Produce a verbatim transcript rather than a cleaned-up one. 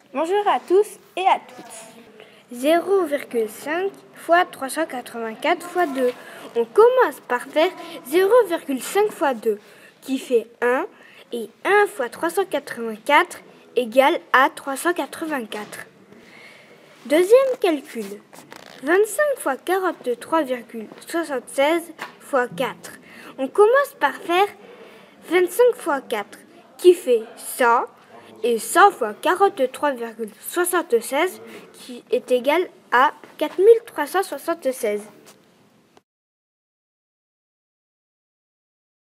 Bonjour à tous et à toutes. zéro virgule cinq fois trois cent quatre-vingt-quatre fois deux. On commence par faire zéro virgule cinq fois deux, qui fait un, et un fois trois cent quatre-vingt-quatre égale à trois cent quatre-vingt-quatre. Deuxième calcul. vingt-cinq fois quarante-trois virgule soixante-seize fois quatre. On commence par faire vingt-cinq fois quatre, qui fait cent, et cent fois quarante-trois virgule soixante-seize qui est égal à quatre mille trois cent soixante-seize.